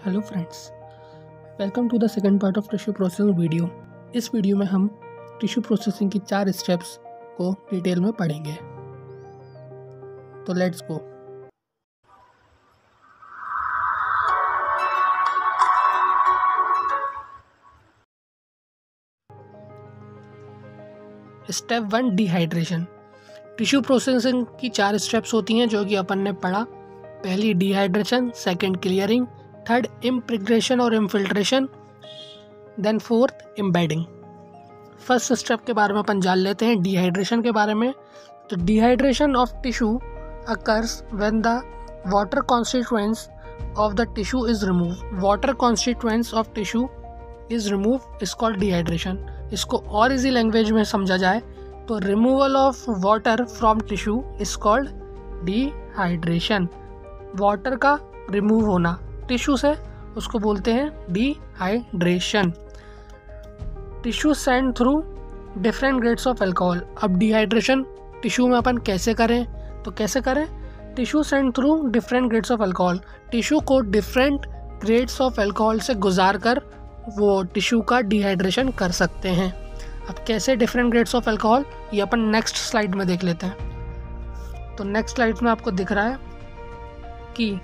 Hello friends, welcome to the second part of tissue processing video. इस video में हम tissue processing की 4 steps को डिटेल में पढ़ेंगे। तो let's go. Step 1, dehydration. Tissue processing की 4 स्टेप्स होती हैं जो कि अपन ने पढ़ा। पहली dehydration, second clearing, third impregnation और infiltration, then fourth embedding. First step के बारे में अपन जान लेते हैं, डिहाइड्रेशन के बारे में। तो dehydration of tissue occurs when the water constituents of the tissue is remove. Water constituents of tissue is remove is called dehydration. इसको और इजी लैंग्वेज में समझा जाए तो removal of water from tissue is called dehydration. Water का remove होना tissue से, उसको बोलते हैं dehydration. Tissue send through different grades of alcohol. अब डिहाइड्रेशन टिश्यू में अपन कैसे करें, तो कैसे करें, tissue send through different grades of alcohol. Tissue को डिफरेंट ग्रेड्स ऑफ अल्कोहल से गुजार कर वो टिश्यू का डिहाइड्रेशन कर सकते हैं। अब कैसे डिफरेंट ग्रेड्स ऑफ अल्कोहल, ये अपन नेक्स्ट स्लाइड में देख लेते हैं। तो नेक्स्ट स्लाइड में आपको दिख रहा है कि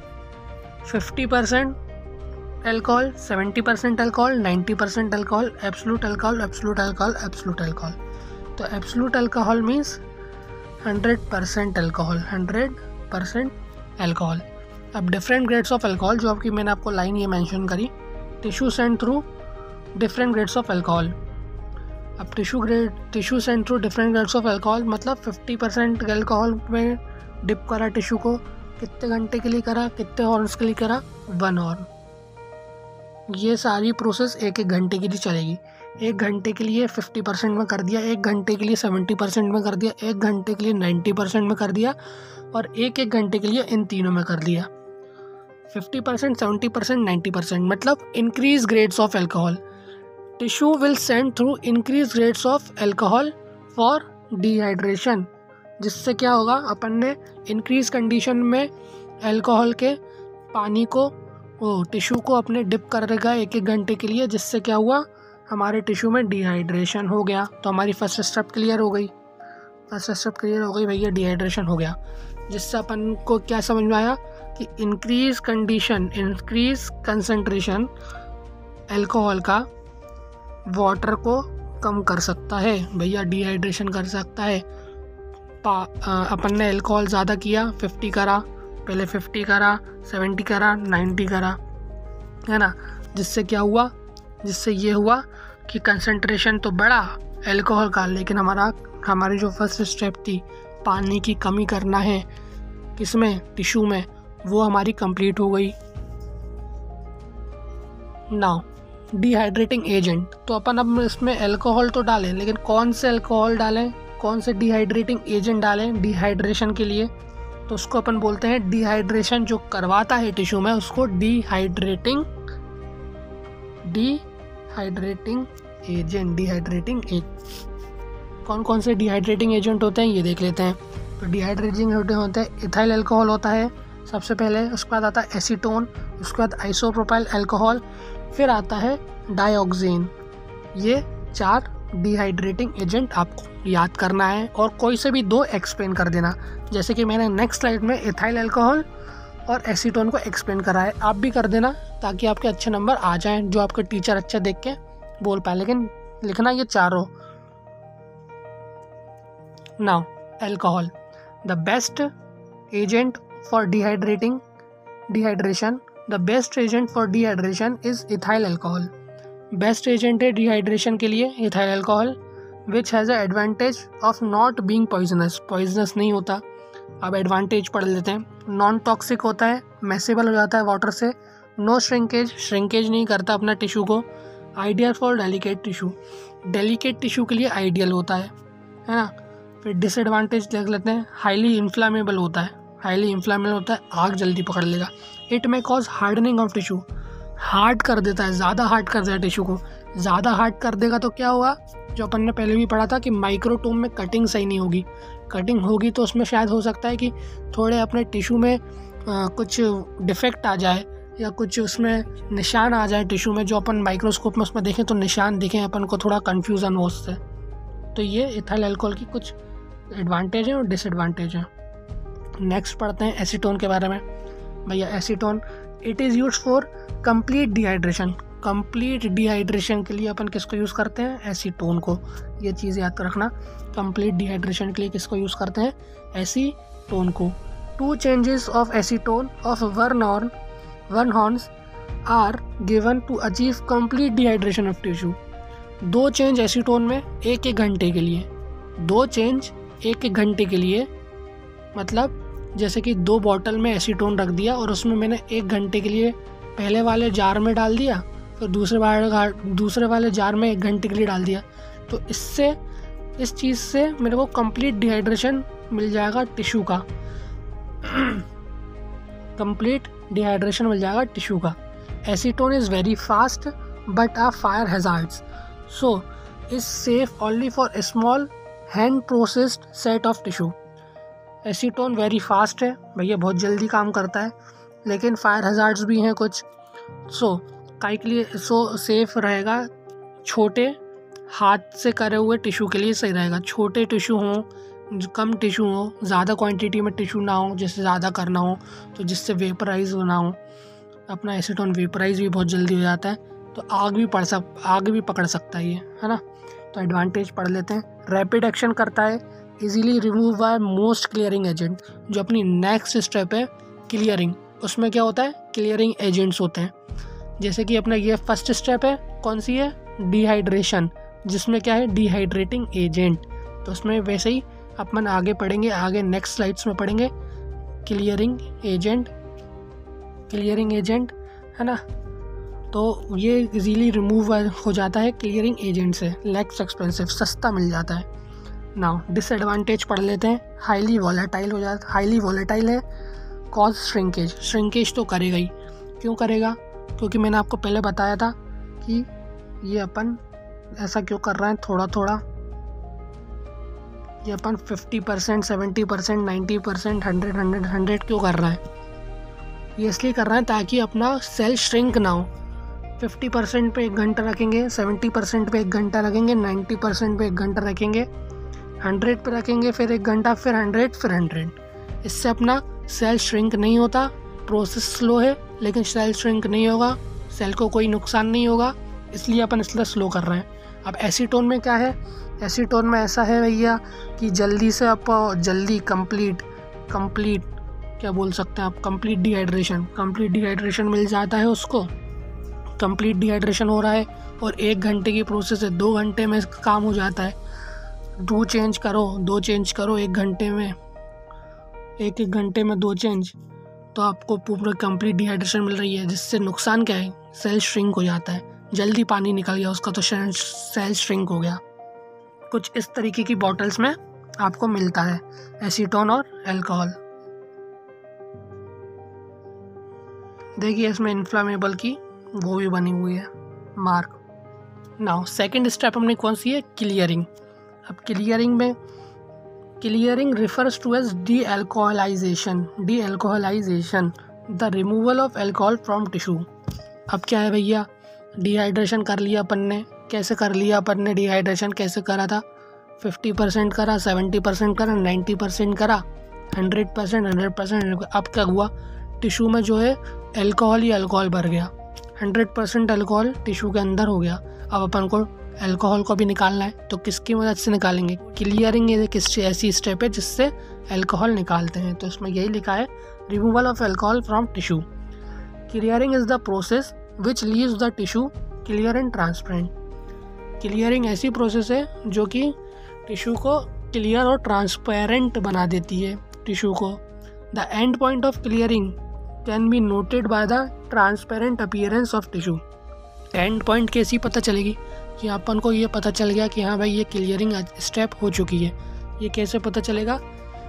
50% alcohol, 70% alcohol, 90% alcohol, absolute alcohol, absolute alcohol, absolute alcohol. तो absolute alcohol means 100% alcohol, 100% alcohol. अब डिफरेंट ग्रेड्स ऑफ अल्कोहल, जो आपकी मैंने आपको लाइन ये मेंशन करी, tissue send through different grades of alcohol. अब tissue send through different grades of alcohol मतलब 50% अल्कोहल में डिप करा टिश्यू को, कितने घंटे के लिए करा, कितने हॉर्स के लिए करा, 1 आवर। ये सारी प्रोसेस 1-1 घंटे के लिए चलेगी। 1 घंटे के लिए 50% में कर दिया, 1 घंटे के लिए 70% में कर दिया, 1 घंटे के लिए 90% में कर दिया और 1-1 घंटे के लिए इन तीनों में कर दिया। 50%, 70%, 90% मतलब increase grades of alcohol. Tissue will send through increase grades of alcohol for dehydration. जिससे क्या होगा, अपन ने इंक्रीज कंडीशन में अल्कोहल के पानी को टिश्यू को अपने डिप कर देगा 1-1 घंटे के लिए, जिससे क्या हुआ, हमारे टिश्यू में डिहाइड्रेशन हो गया। तो हमारी फर्स्ट स्टेप क्लियर हो गई। फर्स्ट स्टेप क्लियर हो गई भैया, डिहाइड्रेशन हो गया। जिससे अपन को क्या समझ में आया कि इंक्रीज कंसंट्रेशन अल्कोहल का वाटर को कम कर सकता है भैया, डिहाइड्रेशन कर सकता है। अपन ने अल्कोहल ज़्यादा किया, 50 करा, पहले 50 करा, 70 करा, 90 करा, है ना। जिससे क्या हुआ, जिससे ये हुआ कि कंसंट्रेशन तो बढ़ा अल्कोहल का, लेकिन हमारी जो फर्स्ट स्टेप थी पानी की कमी करना है किसमें, टिश्यू में, वो हमारी कंप्लीट हो गई। Now dehydrating agent. तो अपन अब इसमें अल्कोहल तो डालें, लेकिन कौन से अल्कोहल डालें, कौन से डिहाइड्रेटिंग एजेंट डालें डिहाइड्रेशन के लिए, तो उसको अपन बोलते हैं डिहाइड्रेशन जो करवाता है टिश्यू में, उसको डिहाइड्रेटिंग एजेंट। कौन कौन से डिहाइड्रेटिंग एजेंट होते हैं ये देख लेते हैं। तो डिहाइड्रेटिंग होते हैं, इथाइल अल्कोहल होता है सबसे पहले, उसके बाद आता है एसीटोन, उसके बाद आइसोप्रोपाइल अल्कोहल, फिर आता है डाइऑक्सिन। ये 4 डिहाइड्रेटिंग एजेंट आपको याद करना है और कोई से भी 2 एक्सप्लेन कर देना। जैसे कि मैंने नेक्स्ट स्लाइड में इथाइल अल्कोहल और एसीटोन को एक्सप्लेन करा है, आप भी कर देना ताकि आपके अच्छे नंबर आ जाएं, जो आपके टीचर अच्छा देख के बोल पाए। लेकिन लिखना ये चारों। Now alcohol, the best agent for dehydration. The best agent for dehydration is ethyl alcohol. Best agent है डिहाइड्रेशन के लिए ethyl alcohol, which has a advantage of not being poisonous. Poisonous नहीं होता। अब एडवांटेज पढ़ लेते हैं। नॉन टॉक्सिक होता है, मैसेबल हो जाता है वाटर से, नो श्रिंकेज नहीं करता अपना टिश्यू को, ideal for delicate tissue. Delicate tissue के लिए आइडियल होता है ना। फिर डिसएडवांटेज देख लेते हैं, हाईली इन्फ्लामेबल होता है। आग जल्दी पकड़ लेगा। It may cause hardening of tissue. Hard कर देता है, ज़्यादा हार्ड कर देता है टिश्यू को। ज़्यादा हार्ड कर देगा तो क्या होगा, जो अपन ने पहले भी पढ़ा था कि माइक्रोटोम में कटिंग सही नहीं होगी। कटिंग होगी तो उसमें शायद हो सकता है कि थोड़े अपने टिश्यू में कुछ डिफेक्ट आ जाए, या कुछ उसमें निशान आ जाए टिश्यू में, जो अपन माइक्रोस्कोप में उसमें देखें तो निशान दिखें अपन को, थोड़ा कन्फ्यूज़न हो उससे। तो ये इथाइल अल्कोहल की कुछ एडवांटेज हैं और डिसएडवांटेज हैं। नेक्स्ट पढ़ते हैं एसीटोन के बारे में। भैया acetone, it is use for complete dehydration. Complete dehydration के लिए अपन किसको यूज़ करते हैं? एसीटोन को। ये चीज़ याद रखना, कंप्लीट डिहाइड्रेशन के लिए किसको यूज़ करते हैं? एसीटोन को। 2 changes of acetone of one horns are given to achieve complete dehydration of tissue। 2 change acetone में 1-1 घंटे के लिए, 2 चेंज 1-1 घंटे के लिए, मतलब जैसे कि 2 बॉटल में एसीटोन रख दिया और उसमें मैंने 1 घंटे के लिए पहले वाले जार में डाल दिया, फिर दूसरे वाले जार में 1 घंटे के लिए डाल दिया, तो इससे इस चीज़ से मेरे को कंप्लीट डिहाइड्रेशन मिल जाएगा टिश्यू का। कंप्लीट डिहाइड्रेशन मिल जाएगा टिश्यू का। Acetone is very fast but are fire hazards, so is safe only for a small hand processed set of tissue. Acetone very fast है भैया, बहुत जल्दी काम करता है, लेकिन फायर हैजार्ड्स भी हैं कुछ। सो काई के लिए सेफ रहेगा, छोटे हाथ से करे हुए टिश्यू के लिए सही रहेगा। छोटे टिश्यू हों, कम टिश्यू हो, ज़्यादा क्वांटिटी में टिश्यू ना हो, जैसे ज़्यादा करना हो तो जिससे वेपराइज ना हो। अपना एसीटोन वेपराइज भी बहुत जल्दी हो जाता है, तो आग भी पकड़ सकता है ये, है ना। तो एडवांटेज पढ़ लेते हैं। रैपिड एक्शन करता है, easily remove by most clearing agent. जो अपनी नेक्स्ट स्टेप है क्लियरिंग, उसमें क्या होता है? क्लियरिंग एजेंट्स होते हैं। जैसे कि अपना ये फर्स्ट स्टेप है, कौन सी है? डिहाइड्रेशन, जिसमें क्या है? Dehydrating agent. तो उसमें वैसे ही अपन आगे पढ़ेंगे, आगे नेक्स्ट स्लाइड्स में पढ़ेंगे क्लियरिंग एजेंट, है ना। तो ये इजीली रिमूव हो जाता है क्लियरिंग एजेंट से, लेस एक्सपेंसिव, सस्ता मिल जाता है। नाउ डिसएडवांटेज पढ़ लेते हैं। हाईली वॉलेटाइल है, कॉज श्रिंकेज तो करेगा ही। क्यों करेगा? क्योंकि मैंने आपको पहले बताया था कि ये अपन ऐसा क्यों कर रहे हैं, थोड़ा थोड़ा ये अपन 50%, 70%, 90%, 100 क्यों कर रहा है? ये इसलिए कर रहे हैं ताकि अपना सेल श्रिंक ना हो। 50% पे 1 घंटा रखेंगे, 70% पे 1 घंटा रखेंगे, 90% पे 1 घंटा रखेंगे, 100 पे रखेंगे, फिर 1 घंटा, फिर 100, फिर 100। इससे अपना सेल श्रिंक नहीं होता। प्रोसेस स्लो है लेकिन सेल श्रिंक नहीं होगा, सेल को कोई नुकसान नहीं होगा, इसलिए अपन इसलिए स्लो कर रहे हैं। अब एसीटोन में क्या है? एसीटोन में ऐसा है भैया कि जल्दी से आप कंप्लीट क्या बोल सकते हैं आप, कंप्लीट डिहाइड्रेशन मिल जाता है उसको। कंप्लीट डिहाइड्रेशन हो रहा है और 1 घंटे की प्रोसेस है, 2 घंटे में काम हो जाता है। 2 चेंज करो 1 घंटे में, एक घंटे में 2 चेंज, तो आपको पूरा कंप्लीट डिहाइड्रेशन मिल रही है। जिससे नुकसान क्या है? सेल श्रिंक हो जाता है, जल्दी पानी निकल गया उसका तो सेल श्रिंक हो गया। कुछ इस तरीके की बॉटल्स में आपको मिलता है एसीटोन और अल्कोहल। देखिए इसमें इन्फ्लामेबल की वो भी बनी हुई है मार्क। नाउ सेकंड स्टेप हमने कौन सी है? क्लियरिंग। अब clearing refers to as dealcoholization, the removal of alcohol from tissue. अब क्या है भैया, डिहाइड्रेशन कर लिया अपन ने। कैसे कर लिया अपन ने डिहाइड्रेशन? कैसे करा था? 50% करा, 70% करा, 90% करा, 100%। अब क्या हुआ? टिश्यू में जो है अल्कोहल ही अल्कोहल भर गया, 100% अल्कोहल टिश्यू के अंदर हो गया। अब अपन को अल्कोहल को भी निकालना है, तो किसकी मदद से निकालेंगे? क्लियरिंग एक ऐसी स्टेप है जिससे अल्कोहल निकालते हैं। तो इसमें यही लिखा है, removal of alcohol from tissue. Clearing is the process which leaves the tissue clear and transparent. Clearing ऐसी प्रोसेस है जो कि टिश्यू को क्लियर और ट्रांसपेरेंट बना देती है टिश्यू को। The end point of clearing can be noted by the transparent appearance of tissue. End point कैसी पता चलेगी? कि अपन को ये पता चल गया कि हाँ भाई ये क्लियरिंग स्टेप हो चुकी है। ये कैसे पता चलेगा?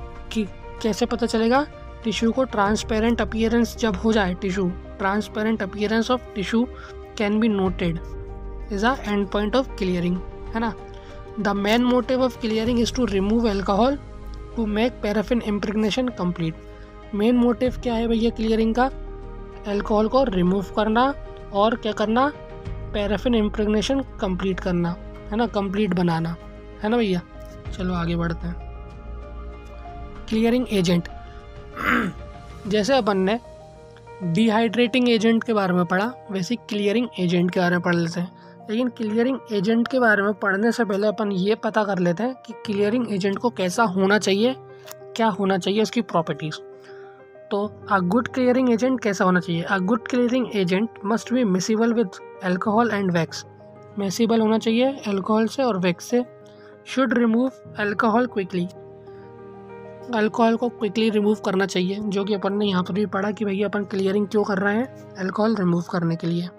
टिश्यू को ट्रांसपेरेंट अपीयरेंस जब हो जाए, transparent appearance of tissue can be noted is a end point of clearing, है ना। The main motive of clearing is to remove alcohol to make paraffin impregnation complete. Main motive क्या है भैया clearing का? Alcohol को remove करना और क्या करना, पैराफिन इम्प्रेगनेशन कंप्लीट करना, है ना, कंप्लीट बनाना, है ना भैया। चलो आगे बढ़ते हैं। क्लियरिंग एजेंट, जैसे अपन ने डिहाइड्रेटिंग एजेंट के बारे में पढ़ा, वैसे क्लियरिंग एजेंट के बारे में पढ़ लेते हैं। लेकिन क्लियरिंग एजेंट के बारे में पढ़ने से पहले अपन ये पता कर लेते हैं कि क्लियरिंग एजेंट को कैसा होना चाहिए, क्या होना चाहिए उसकी प्रॉपर्टीज़। तो अ गुड क्लियरिंग एजेंट कैसा होना चाहिए? A good clearing agent must be miscible with alcohol and wax. Miscible होना चाहिए अल्कोहल से और वैक्स से। Should remove alcohol quickly, alcohol को क्विकली रिमूव करना चाहिए, जो कि अपन ने यहाँ पर भी पढ़ा कि भैया अपन क्लियरिंग क्यों कर रहे हैं, अल्कोहल रिमूव करने के लिए।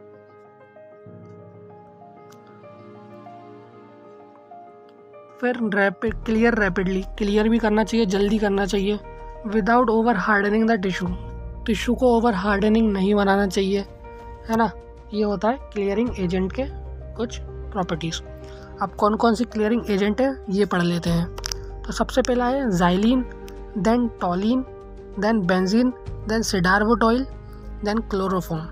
फिर क्लियर रैपिडली, क्लियर भी करना चाहिए, जल्दी करना चाहिए। Without over hardening the tissue, tissue को ओवर हार्डनिंग नहीं बनाना चाहिए, है ना। ये होता है क्लियरिंग एजेंट के कुछ प्रॉपर्टीज़। अब कौन कौन सी क्लियरिंग एजेंट है ये पढ़ लेते हैं। तो सबसे पहला है xylene, then toluene, then benzene, then cedarwood oil, then chloroform.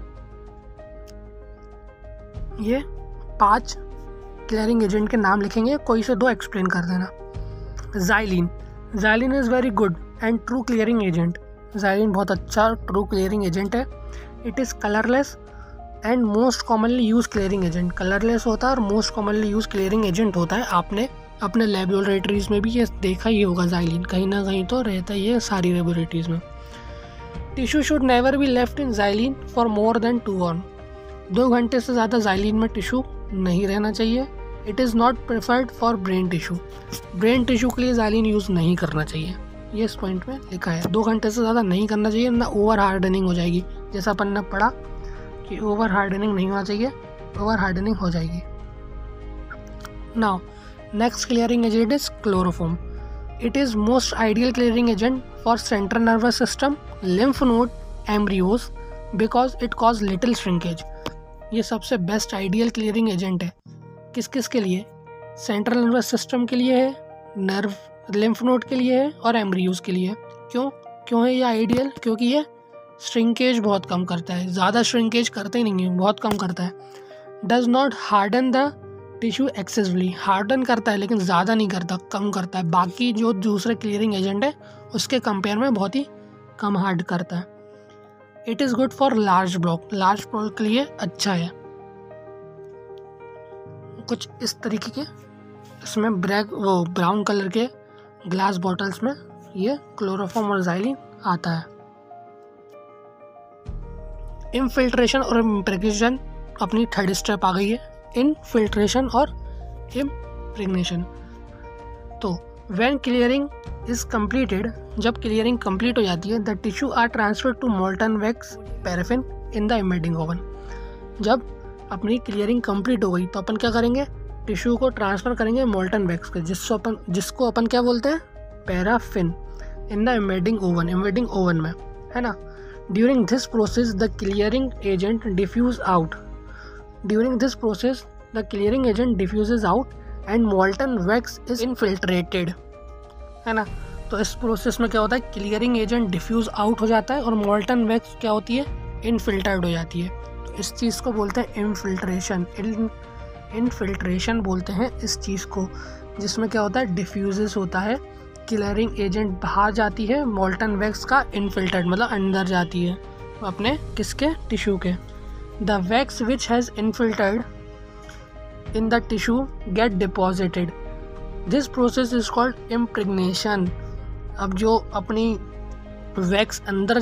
ये 5 क्लियरिंग एजेंट के नाम लिखेंगे, कोई से 2 एक्सप्लेन कर देना। Xylene, xylene is very good and true clearing agent. Xylene बहुत अच्छा ट्रू क्लियरिंग एजेंट है। It is colourless and most commonly use clearing agent. Colourless होता है और most commonly use clearing agent होता है। आपने अपने लेबोरेटरीज में भी ये देखा ही होगा, ज़ाइलिन कहीं ना कहीं तो रहता ही है सारी लेबोरेटरीज में। Tissue should never be left in xylene for more than 2 hour. 2 घंटे से ज़्यादा ज़ाइलिन में टिश्यू नहीं रहना चाहिए। It is not preferred for brain tissue, brain tissue के लिए ज़ाइलिन यूज़ नहीं करना चाहिए, ये इस पॉइंट में लिखा है। 2 घंटे से ज़्यादा नहीं करना चाहिए, ना ओवर हार्डनिंग हो जाएगी, जैसा अपन ने पढ़ा कि ओवर हार्डनिंग नहीं होना चाहिए, ओवर हार्डनिंग हो जाएगी। Now next clearing agent is chloroform. It is most ideal clearing agent for central nervous system, lymph node, embryos because it cause little shrinkage. ये सबसे बेस्ट आइडियल क्लियरिंग एजेंट है। किस किस के लिए? सेंट्रल नर्वस सिस्टम के लिए है, नर्व लिम्फ नोड के लिए है और एम्ब्रियोज के लिए। क्यों है ये आइडियल? क्योंकि ये श्रिंकेज बहुत कम करता है, ज़्यादा श्रिंकेज करता ही नहीं है, बहुत कम करता है। Does not harden the tissue excessively, harden करता है लेकिन ज़्यादा नहीं करता, कम करता है। बाकी जो दूसरे क्लियरिंग एजेंट है उसके कंपेयर में बहुत ही कम हार्ड करता है। It is good for large block, large block के लिए अच्छा है। कुछ इस तरीके के इसमें ब्राउन कलर के ग्लास बॉटल्स में ये क्लोरोफॉर्म और ज़ाइलिन आता है। इनफिल्ट्रेशन और इम्प्रेगनेशन अपनी 3rd स्टेप आ गई है, इनफिल्ट्रेशन और इम्प्रेगनेशन। तो व्हेन क्लियरिंग इज कंप्लीटेड, जब क्लियरिंग कंप्लीट हो जाती है, the tissue are transfer to molten wax paraffin in the embedding oven. जब अपनी क्लियरिंग कंप्लीट हो गई तो अपन क्या करेंगे, टिश्यू को ट्रांसफ़र करेंगे मोल्टन वैक्स के, जिसको अपन क्या बोलते हैं, paraffin, in the embedding oven में, है ना। During this process the clearing agent diffuse out, and molten wax is infiltrated, है ना। तो इस प्रोसेस में क्या होता है, क्लियरिंग एजेंट डिफ्यूज आउट हो जाता है और मोल्टन वैक्स क्या होती है, इनफिल्टर्ड हो जाती है। तो इस चीज़ को बोलते हैं इनफिल्ट्रेशन बोलते हैं इस चीज़ को, जिसमें क्या होता है, डिफ्यूज़ होता है, क्लियरिंग एजेंट बाहर जाती है, मोल्टन वैक्स का इनफिल्टर्ड मतलब अंदर जाती है अपने किसके, टिश्यू के। The wax which has infiltered in the tissue get deposited, this process is called impregnation. अब जो अपनी वैक्स अंदर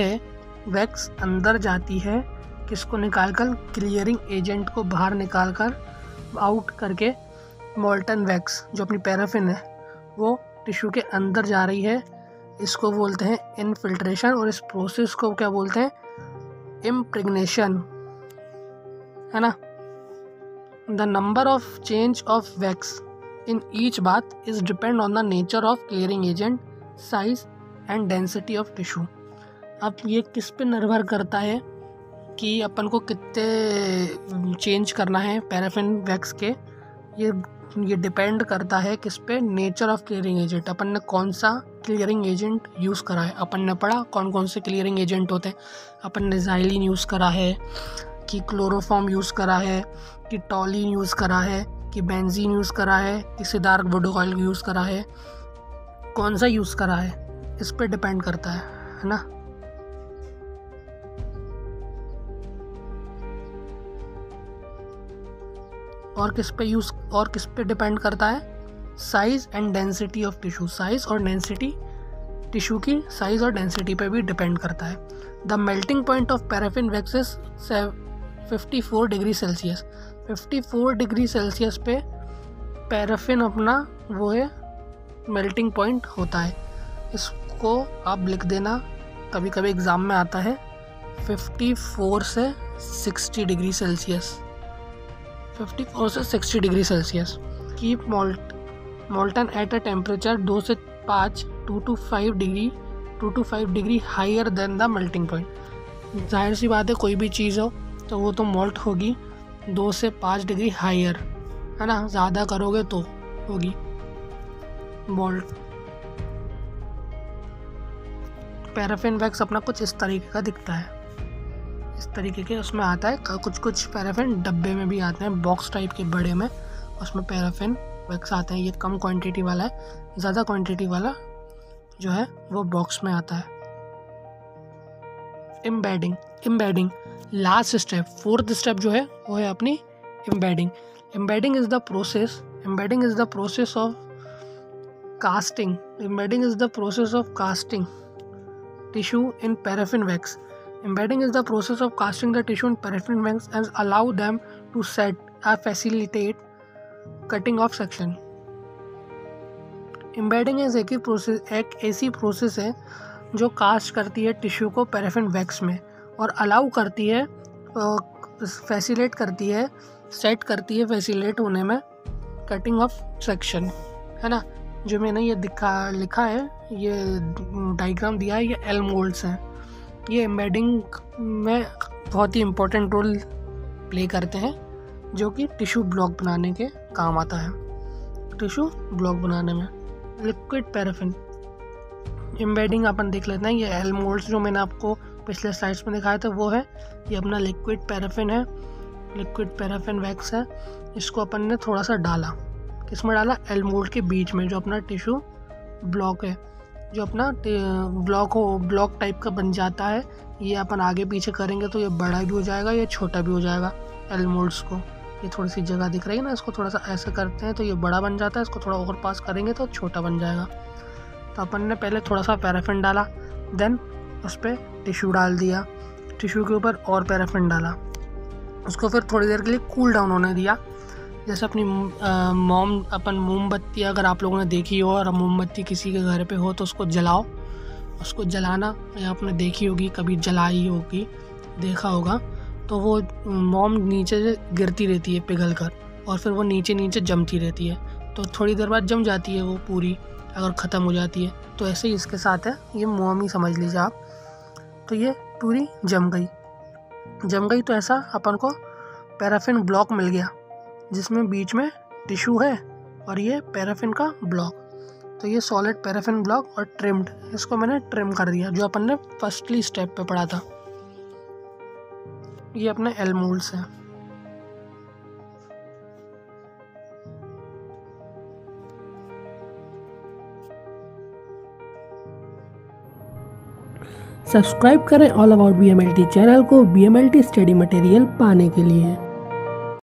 जाती है किसको निकाल कर, क्लियरिंग एजेंट को बाहर निकाल कर, आउट करके मोल्टन वैक्स जो अपनी पैराफिन है वो टिश्यू के अंदर जा रही है, इसको बोलते हैं इनफिल्ट्रेशन, और इस प्रोसेस को क्या बोलते हैं, इम्प्रेगनेशन, है ना। The number of change of wax in each bath is depend on the nature of clearing agent, size and density of tissue. अब ये किस पे निर्भर करता है कि अपन को कितने चेंज करना है पैराफिन वैक्स के, ये ये डिपेंड करता है किस पे, नेचर ऑफ क्लियरिंग एजेंट, अपन ने कौन सा क्लियरिंग एजेंट यूज़ करा है। अपन ने पढ़ा कौन कौन से क्लियरिंग एजेंट होते हैं। अपन ने ज़ाइलिन यूज़ करा है, कि क्लोरोफॉर्म यूज़ करा है, कि टॉलिन यूज़ करा है, कि बेंजीन यूज़ करा है, कि सिदार्क वुड ऑयल यूज़ करा है, कौन सा यूज़ करा है, इस पे डिपेंड करता है ना। और किस पे डिपेंड करता है, size and density of tissue, size और डेंसिटी, टिश्यू की साइज और डेंसिटी पे भी डिपेंड करता है। The melting point of paraffin wax is 54 degree celsius. 54 degree celsius पे पैराफिन अपना वो है मेल्टिंग पॉइंट होता है। इसको आप लिख देना, कभी कभी एग्ज़ाम में आता है 54 से 60 डिग्री सेल्सियस, 54 से 60 degree celsius. Keep molten at a temperature 2 से 5 2 to 5 degree higher than the melting point. जाहिर सी बात है, कोई भी चीज़ हो तो वो तो मोल्ट होगी 2 से 5 डिग्री हायर, है ना। ज़्यादा करोगे तो होगी मोल्ट। पैराफिन वैक्स अपना कुछ इस तरीके का दिखता है, इस तरीके के उसमें आता है। कुछ पैराफिन डब्बे में भी आते हैं, बॉक्स टाइप के बड़े में, उसमें पैराफिन वैक्स आते हैं। ये कम क्वांटिटी वाला है, ज़्यादा क्वांटिटी वाला जो है वो बॉक्स में आता है। Embedding last step, 4th step जो है वो है अपनी embedding. Embedding is the process of casting. Embedding is the process of casting tissue in paraffin wax. Embedding is the process of casting the tissue in paraffin wax and allow them to set or facilitate cutting of section. Embedding एक ऐसी process है जो cast करती है tissue को paraffin wax में और allow करती है, फैसिलेट करती है, सेट करती है, फैसिलेट होने में कटिंग ऑफ सेक्शन, है ना। जो मैंने ये लिखा है, ये डायग्राम दिया है, ये एल मोल्ड्स हैं। ये एम्बेडिंग में बहुत ही इम्पोर्टेंट रोल प्ले करते हैं, जो कि टिश्यू ब्लॉक बनाने के काम आता है। टिश्यू ब्लॉक बनाने में लिक्विड पैराफिन एम्बेडिंग अपन देख लेते हैं। ये एल मोल्ड्स जो मैंने आपको पिछले स्लाइड्स में दिखाया था वो है, ये अपना लिक्विड पैराफिन है, लिक्विड पैराफिन वैक्स है। इसको अपन ने थोड़ा सा डाला, किसमें डाला, एल मोल्ड के बीच में, जो अपना टिश्यू ब्लॉक है, जो अपना ब्लॉक टाइप का बन जाता है। ये अपन आगे पीछे करेंगे तो ये बड़ा भी हो जाएगा, ये छोटा भी हो जाएगा। एल मोल्ड्स को ये थोड़ी सी जगह दिख रही है ना, इसको थोड़ा सा ऐसे करते हैं तो ये बड़ा बन जाता है, इसको थोड़ा और पास करेंगे तो छोटा बन जाएगा। तो अपन ने पहले थोड़ा सा पैराफिन डाला, देन उस पर टिश्यू डाल दिया, टिश्यू के ऊपर और पैराफिन डाला, उसको फिर थोड़ी देर के लिए कूल डाउन होने दिया। जैसे अपनी अपन मोमबत्ती, अगर आप लोगों ने देखी हो और मोमबत्ती किसी के घर पे हो तो उसको जलाओ, उसको जलाना या आपने देखी होगी, कभी जलाई होगी, देखा होगा, तो वो मोम नीचे से गिरती रहती है पिघल कर, और फिर वो नीचे नीचे जमती रहती है, तो थोड़ी देर बाद जम जाती है वो पूरी, अगर ख़त्म हो जाती है। तो ऐसे ही इसके साथ है, ये मोम ही समझ लीजिए आप। तो ये पूरी जम गई तो ऐसा अपन को पैराफिन ब्लॉक मिल गया, जिसमें बीच में टिश्यू है और ये पैराफिन का ब्लॉक। तो ये सॉलिड पैराफिन ब्लॉक और ट्रिम्ड, इसको मैंने ट्रिम कर दिया, जो अपन ने फर्स्टली स्टेप पे पढ़ा था। ये अपने एल मोल्ड्स हैं। सब्सक्राइब करें ऑल अबाउट BMLT चैनल को BMLT स्टडी मटेरियल पाने के लिए।